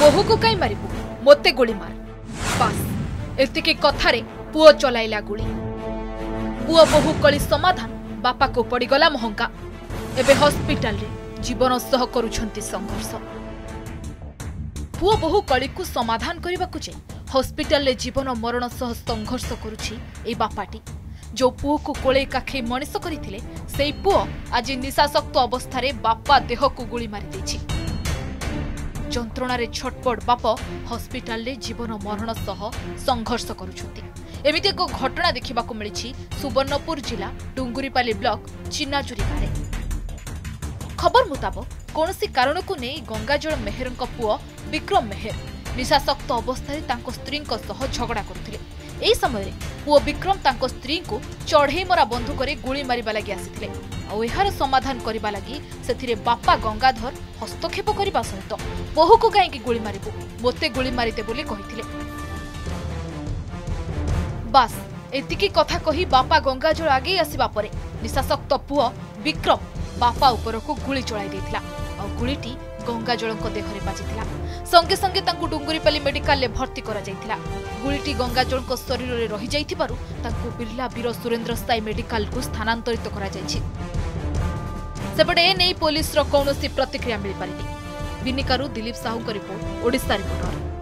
बोहू को कई मारिबू मोते गोली मार बास एतिकी कथारे पुओ चलाइला गुली पुओ बोहू कली समाधान बापा को पड़गला महंगा एबे हॉस्पिटल रे जीवन सह करुछंती संघर्ष पुओ बोहू कली को समाधान करने को हॉस्पिटल रे जीवन मरण सह संघर्ष करुछि ए बापाटी जो पुओ को कोले काखे मनीष करथिले सेई पुओ आज निशाशक्त अवस्था बापा देह को गुली मारी देछि जंत्रणारे छटपट बाप हॉस्पिटल रे जीवन मरण सह संघर्ष करुछंती एमिति एक घटना देखा मिली सुवर्णपुर जिला डुंगुरीपाली ब्लॉक चिन्नाजुरी गाँव खबर मुताबक कौनसी कारण को नहीं गंगाजल मेहर पुओ विक्रम मेहर निशाशक्त अवस्था स्त्री झगड़ा करुले यही समय पुओ विक्रम तांको स्त्री को चढ़ई मरा बंधुक गुली मारिबा लगी आसिथिले और यार समाधान करबा लगी सेथिरे बापा गंगाधर हस्तक्षेप करबा सहित बहु को कहीं गुली मारिबू मोते गुली मारिते बोली कहिथिले बास एतिकी कथा कही बापा गंगाजल आगे आसिबा परे निशाशक्त पुओ विक्रम बापा उपर को गुली चलाई देथिला और गुलीटी गंगाजल देहरे बाजिथिला संगे संगे तांकु डुंगुरीपाली मेडिकल ले भर्ती करा जायथिला गुलीटी गंगाजल शरीर में रही जाइथिबारु तांकु बिरला वीर सुरेंद्र साई मेडिकल को स्थानांतरित करा जायछि सेपटे ए नै पुलिस रो कौनसी प्रतिक्रिया मिल पारिनी बिनिकारु दिलीप साहू का रिपोर्ट ओडिशा रिपोर्टर।